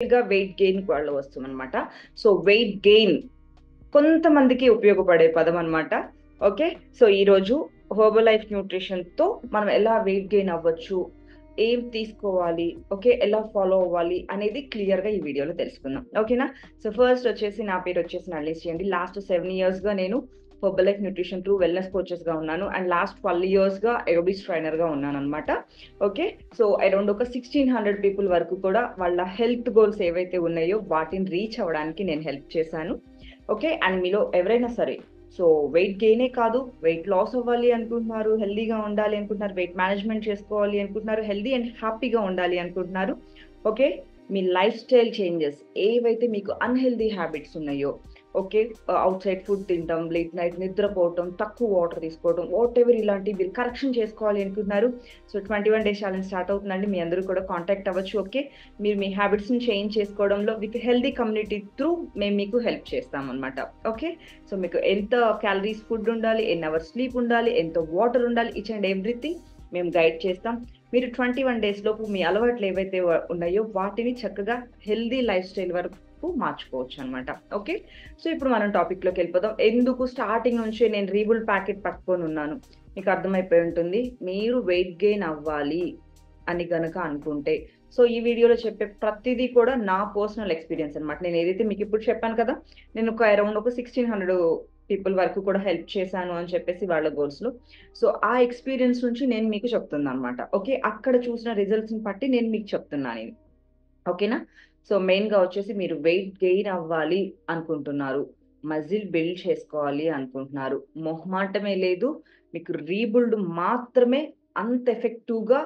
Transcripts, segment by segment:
Weight gain వాళ్ళు వస్తుందన్నమాట. So weight gain కొంతమందికి ఉపయోగపడే పదం అనమాట. ఓకే. సో ఈరోజు హెర్బల్ లైఫ్ న్యూట్రిషన్‌తో మనం ఎలా వెయిట్ గెయిన్ అవ్వచ్చు, ఏం తీసుకోవాలి, ఓకే, ఎలా ఫాలో అవ్వాలి అనేది క్లియర్‌గా ఈ వీడియోలో తెలుసుకుందాం. ఓకేనా? సో ఫస్ట్ వచ్చేసి నా పేరు వచ్చేసి నళిని శ్రీ. లాస్ట్ 7 ఇయర్స్‌గా నేను Herbalife nutrition through wellness కోచెస్‌గా ఉన్నాను. అండ్ లాస్ట్ 12 ఇయర్స్‌గా ఏరోబిక్స్ ట్రైనర్‌గా ఉన్నాననమాట. ఓకే. సో అరౌండ్ ఒక 1600 పీపుల్ వరకు కూడా వాళ్ళ హెల్త్ గోల్స్ ఏవైతే ఉన్నాయో వాటిని రీచ్ అవ్వడానికి నేను హెల్ప్ చేశాను. ఓకే. అండ్ మీలో ఎవరైనా సరే సో వెయిట్ గెయినే కాదు, వెయిట్ లాస్ అవ్వాలి అనుకుంటున్నారు, హెల్తీగా ఉండాలి అనుకుంటున్నారు, వెయిట్ మేనేజ్మెంట్ చేసుకోవాలి అనుకుంటున్నారు, హెల్తీ అండ్ హ్యాపీగా ఉండాలి అనుకుంటున్నారు. ఓకే. మీ లైఫ్ స్టైల్ చేంజెస్ ఏవైతే మీకు అన్‌హెల్తీ హ్యాబిట్స్ ఉన్నాయో, ఓకే, ఔట్ సైడ్ ఫుడ్ తినటం, లేట్ నైట్ నిద్రపోవటం, తక్కువ వాటర్ తీసుకోవడం, వాటెవర్ ఇలాంటివి మీరు కరెక్షన్ చేసుకోవాలి అనుకుంటున్నారు. సో 21 డేస్ ఛాలెంజ్ స్టార్ట్ అవుతుందండి. మీ అందరూ కూడా కాంటాక్ట్ అవ్వచ్చు. ఓకే. మీరు మీ హ్యాబిట్స్‌ని చేంజ్ చేసుకోవడంలో విత్ హెల్తీ కమ్యూనిటీ త్రూ మేము మీకు హెల్ప్ చేస్తామనమాట. ఓకే. సో మీకు ఎంత క్యాలరీస్ ఫుడ్ ఉండాలి, ఎన్ని అవర్స్ స్లీప్ ఉండాలి, ఎంత వాటర్ ఉండాలి, ఈచ్ అండ్ ఎవ్రీథింగ్ మేము గైడ్ చేస్తాం. మీరు 21 డేస్ లోపు మీ అలవాట్లు ఏవైతే ఉన్నాయో వాటిని చక్కగా హెల్తీ లైఫ్ స్టైల్ వరకు మార్చుకోవచ్చు అనమాట. ఓకే. సో ఇప్పుడు మనం టాపిక్‌లోకి వెళ్ళిపోదాం. ఎందుకు స్టార్టింగ్ నుంచే నేను రీబుల్ ప్యాకెట్ పట్టుకొని ఉన్నాను. మీకు అర్థమైపోయి ఉంటుంది. మీరు వెయిట్ గెయిన్ అవ్వాలి అని గనక అనుకుంటే, సో ఈ వీడియోలో చెప్పే ప్రతిదీ కూడా నా పర్సనల్ ఎక్స్‌పీరియన్స్ అనమాట. నేను ఏదైతే మీకు ఇప్పుడు చెప్పాను కదా! నేను అరౌండ్ ఒక 1600 పీపుల్ వరకు కూడా హెల్ప్ చేశాను అని చెప్పేసి వాళ్ళ గోల్స్‌లో. సో ఆ ఎక్స్‌పీరియన్స్ నుంచి నేను మీకు చెప్తున్నానన్నమాట. ఓకే. అక్కడ చూసిన రిజల్ట్స్‌ని బట్టి నేను మీకు చెప్తున్నాను ఇది. ఓకేనా? సో మెయిన్‌గా వచ్చేసి మీరు వెయిట్ గెయిన్ అవ్వాలి అనుకుంటున్నారు. మజిల్ బిల్డ్ చేసుకోవాలి అనుకుంటున్నారు. మొహమాటమే లేదు. మీకు రీబిల్డ్ మాత్రమే అంత ఎఫెక్టివ్‌గా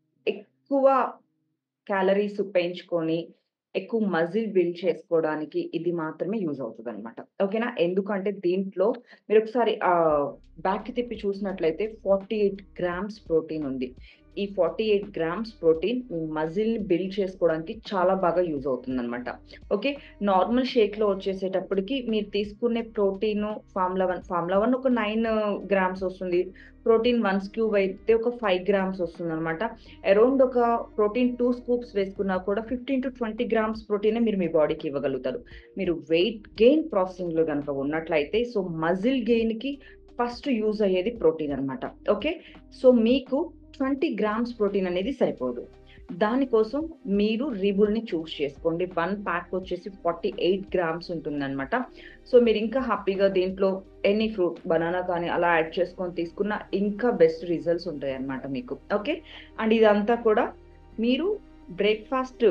ఎక్కువ క్యాలరీస్ పెంచుకొని, ఎక్కువ మజిల్ బిల్డ్ చేసుకోవడానికి ఇది మాత్రమే యూజ్ అవుతదనమాట. ఓకేనా? ఎందుకంటే దీంట్లో మీరొకసారి బ్యాక్‌కి తిప్పి చూసినట్లయితే 48 గ్రామ్స్ ప్రోటీన్ ఉంది. ఈ 48 గ్రామ్స్ ప్రోటీన్ మీ మజిల్‌ని బిల్డ్ చేసుకోవడానికి చాలా బాగా యూజ్ అవుతుందనమాట. ఓకే. నార్మల్ షేక్‌లో వచ్చేసేటప్పటికి మీరు తీసుకునే ప్రోటీను ఫార్ములా 1 ఒక 9 గ్రామ్స్ వస్తుంది. ప్రోటీన్ 1 స్క్యూబ్ అయితే ఒక 5 గ్రామ్స్ వస్తుందనమాట. అరౌండ్ ఒక ప్రోటీన్ 2 స్కూప్స్ వేసుకున్నా కూడా 15-20 గ్రామ్స్ ప్రోటీనే మీరు మీ బాడీకి ఇవ్వగలుగుతారు. మీరు వెయిట్ గెయిన్ ప్రాసెసింగ్‌లో గనక ఉన్నట్లయితే సో మజిల్ గెయిన్‌కి ఫస్ట్ యూజ్ అయ్యేది ప్రోటీన్ అనమాట. ఓకే. సో మీకు 20 గ్రామ్స్ ప్రోటీన్ అనేది సరిపోదు. దానికోసం మీరు రీబుల్‌ని చూజ్ చేసుకోండి. 1 ప్యాక్ వచ్చేసి 48 గ్రామ్స్ ఉంటుందనమాట. సో మీరు ఇంకా హ్యాపీగా దీంట్లో ఎనీ ఫ్రూట్ బనానా కానీ అలా యాడ్ చేసుకొని తీసుకున్న ఇంకా బెస్ట్ రిజల్ట్స్ ఉంటాయన్నమాట మీకు. ఓకే. అండ్ ఇదంతా కూడా మీరు బ్రేక్‌ఫాస్ట్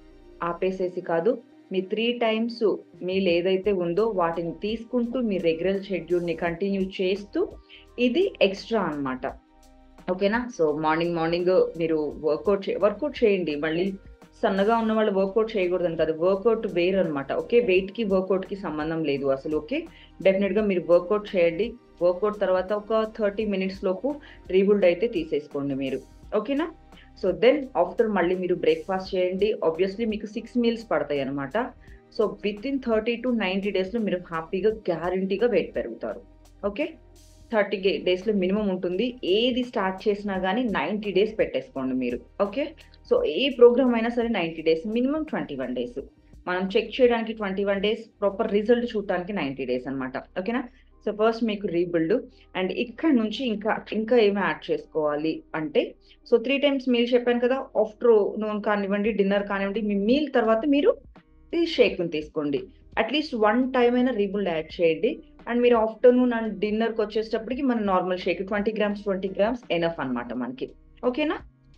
ఆపేసేసి కాదు. మీ 3 టైమ్స్ మీల్ ఏదైతే ఉందో వాటిని తీసుకుంటూ మీ రెగ్యులర్ షెడ్యూల్‌ని కంటిన్యూ చేస్తూ ఇది ఎక్స్‌ట్రా అన్నమాట. ఓకేనా? సో మార్నింగ్ మీరు వర్కౌట్ చేయండి. మళ్ళీ సన్నగా ఉన్నవాళ్ళు వర్కౌట్ చేయకూడదని కాదు. వర్కౌట్ వేరనమాట. ఓకే. వెయిట్‌కి, వర్కౌట్‌కి సంబంధం లేదు అసలు. ఓకే. డెఫినిట్‌గా మీరు వర్కౌట్ చేయండి. వర్కౌట్ తర్వాత ఒక 30 మినిట్స్ లోపు రీబిల్డ్ అయితే తీసేసుకోండి మీరు. ఓకేనా? సో దెన్ ఆఫ్టర్ మళ్ళీ మీరు బ్రేక్‌ఫాస్ట్ చేయండి. ఆబ్వియస్లీ మీకు 6 మీల్స్ పడతాయన్నమాట. సో వితిన్ 30-90 డేస్‌లో మీరు హ్యాపీగా గ్యారంటీగా వెయిట్ పెరుగుతారు. ఓకే. 30 డేస్‌లో మినిమమ్ ఉంటుంది. ఏది స్టార్ట్ చేసినా గాని 90 డేస్ పెట్టేసుకోండి మీరు. ఓకే. సో ఏ ప్రోగ్రామ్ అయినా సరే 90 డేస్. Minimum 21 days. మనం చెక్ చేయడానికి 21 డేస్, ప్రాపర్ రిజల్ట్ చూడటానికి 90 డేస్ అన్నమాట. ఓకేనా? సో ఫస్ట్ మీకు రీబిల్డ్ అండ్ ఇక్కడ నుంచి ఇంకా ఏమి యాడ్ చేసుకోవాలి అంటే సో 3 టైమ్స్ మీల్ చెప్పాను కదా! ఆఫ్టర్‌నూన్ కానివ్వండి, డిన్నర్ కానివ్వండి, మీ మీల్ తర్వాత మీరు ఈ షేక్‌ని తీసుకోండి. అట్‌లీస్ట్ 1 టైమ్ అయినా రీబిల్డ్ యాడ్ చేయండి. అండ్ మీరు ఆఫ్టర్‌నూన్ అండ్ డిన్నర్‌కొచ్చేటప్పటికి మన నార్మల్ షేక్ 20 గ్రామ్స్ ఎనఫ్ అన్నమాట మనకి. ఓకేనా?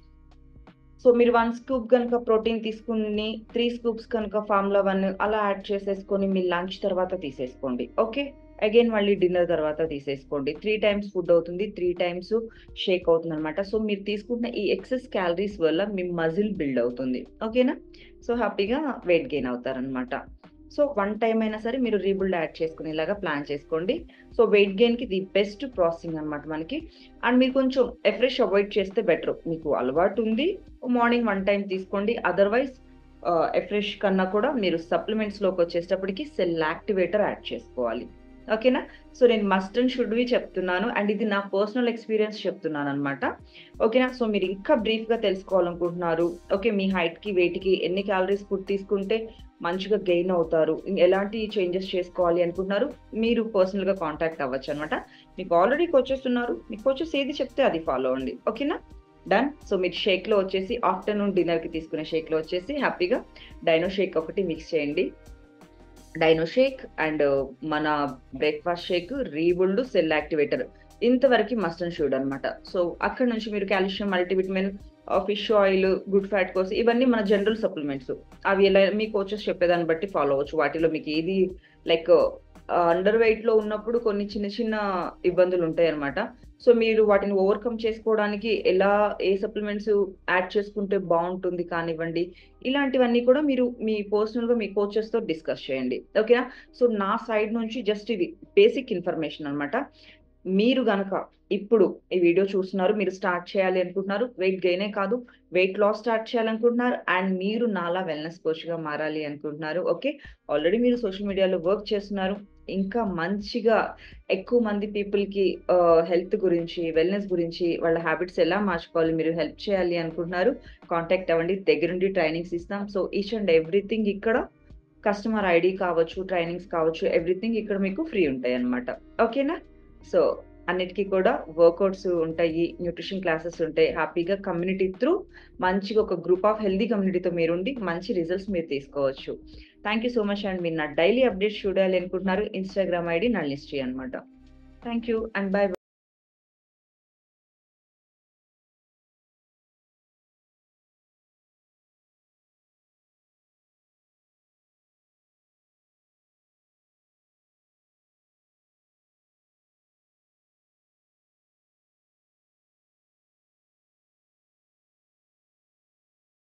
సో మీరు 1 స్కూప్ గనుక ప్రోటీన్ తీసుకొని 3 స్కూప్స్ కనుక ఫార్ములా 1 అలా యాడ్ చేసేసుకొని మీ లంచ్ తర్వాత తీసేసుకోండి. ఓకే. అగైన్ మళ్ళీ డిన్నర్ తర్వాత తీసేసుకోండి. 3 టైమ్స్ ఫుడ్ అవుతుంది. 3 టైమ్స్ షేక్ అవుతుందన్నమాట. సో మీరు తీసుకుంటున్న ఈ ఎక్సెస్ క్యాలరీస్ వల్ల మీ మజిల్ బిల్డ్ అవుతుంది. ఓకేనా? సో హ్యాపీగా వెయిట్ గెయిన్ అవుతారన్నమాట. సో 1 టైమ్ అయినా సరే మీరు రీబిల్డ్ యాడ్ చేసుకునేలాగా ప్లాన్ చేసుకోండి. సో వెయిట్ గెయిన్‌కి ది బెస్ట్ ప్రాసెసింగ్ అన్నమాట మనకి. అండ్ మీరు కొంచెం ఎఫ్రెష్ అవాయిడ్ చేస్తే బెటర్. మీకు అలవాటుంది. మార్నింగ్ 1 టైమ్ తీసుకోండి. అదర్‌వైజ్ ఎఫ్రెష్ కన్నా కూడా మీరు సప్లిమెంట్స్‌లోకొచ్చేటప్పటికి సెల్ యాక్టివేటర్ యాడ్ చేసుకోవాలి. ఓకేనా? సో, నేను మస్ట్ అండ్ షుడ్‌వి చెప్తున్నాను. అండ్ ఇది నా పర్సనల్ ఎక్స్‌పీరియన్స్ చెప్తున్నాననమాట. ఓకేనా? సో, మీరు ఇంకా బ్రీఫ్‌గా తెలుసుకోవాలనుకుంటున్నారు. ఓకే. మీ హైట్‌కి, వెయిట్‌కి ఎన్ని క్యాలరీస్ ఫుడ్ తీసుకుంటే మంచిగా గెయిన్ అవుతారు. ఎలాంటి చేంజెస్ చేసుకోవాలి అనుకుంటున్నారు. మీరు పర్సనల్‌గా కాంటాక్ట్ అవ్వచ్చనమాట. మీకు ఆల్రెడీ కోచెస్ ఉన్నారు. మీ కోచెస్ ఏది చెప్తే అది ఫాలో అవ్వండి. ఓకేనా? డన్. సో, మీరు షేక్‌లో వచ్చేసి ఆఫ్టర్‌నూన్ డిన్నర్‌కి తీసుకునే షేక్‌లో వచ్చేసి హ్యాపీగా డైనో షేక్ ఒకటి మిక్స్ చేయండి. డైనో షేక్ అండ్ మన breakfast shake, rebuild, cell activator ఇంతవరకి మస్ట్ అండ్ షుడ్ అనమాట. సో, అక్కడి నుంచి మీరు calcium, multivitamin, fish oil, good fat కోసం ఇవన్నీ మన జనరల్ సప్లిమెంట్స్. అవి ఎలా మీ కోచెస్ చెప్పేదాన్ని బట్టి ఫాలో అవ్వచ్చు. వాటిలో మీకు ఏది లైక్ అండర్ వెయిట్‌లో ఉన్నప్పుడు కొన్ని చిన్న చిన్న ఇబ్బందులుంటాయన్నమాట. సో, మీరు వాటిని ఓవర్‌కమ్ చేసుకోవడానికి ఎలా ఏ సప్లిమెంట్స్ యాడ్ చేసుకుంటే బావుంటుంది కానివ్వండి, ఇలాంటివన్నీ కూడా మీరు మీ పర్సనల్‌గా మీ కోచెస్‌తో డిస్కస్ చేయండి. ఓకేనా? సో, నా సైడ్ నుంచి జస్ట్ ఇది బేసిక్ ఇన్ఫర్మేషన్ అన్నమాట. మీరు గనక ఇప్పుడు ఈ వీడియో చూస్తున్నారు. మీరు స్టార్ట్ చేయాలి అనుకుంటున్నారు. వెయిట్ గెయినే కాదు, వెయిట్ లాస్ స్టార్ట్ చేయాలనుకుంటున్నారు. అండ్ మీరు నాలా వెల్‌నెస్ కోచ్‌గా మారాలి అనుకుంటున్నారు. ఓకే. ఆల్రెడీ మీరు సోషల్ మీడియాలో వర్క్ చేస్తున్నారు. ఇంకా మంచిగా ఎక్కువ మంది పీపుల్‌కి హెల్త్ గురించి, వెల్‌నెస్ గురించి, వాళ్ళ హాబిట్స్ ఎలా మార్చుకోవాలి, మీరు హెల్ప్ చేయాలి అనుకుంటున్నారు. కాంటాక్ట్ అవ్వండి. దగ్గరుండి ట్రైనింగ్స్ ఇస్తాం. సో, ఈచ్ అండ్ ఎవ్రీథింగ్ ఇక్కడ కస్టమర్ ఐడీ కావచ్చు, ట్రైనింగ్స్ కావచ్చు, ఎవ్రీథింగ్ ఇక్కడ మీకు ఫ్రీ ఉంటాయన్నమాట. ఓకేనా? సో, అన్నిటికి కూడా వర్కౌట్స్ ఉంటాయి. న్యూట్రిషన్ క్లాసెస్ ఉంటాయి. హ్యాపీగా కమ్యూనిటీ త్రూ మంచిగా ఒక గ్రూప్ ఆఫ్ హెల్తీ కమ్యూనిటీతో మీరుండి మంచి రిజల్ట్స్ మీరు తీసుకోవచ్చు. Thank you so much and మీరు నా డైలీ అప్డేట్స్ చూడాలి అనుకుంటున్నారు. ఇన్‌స్టాగ్రామ్ ఐడీ నళినిశ్రీ అన్నమాట. Thank you and by.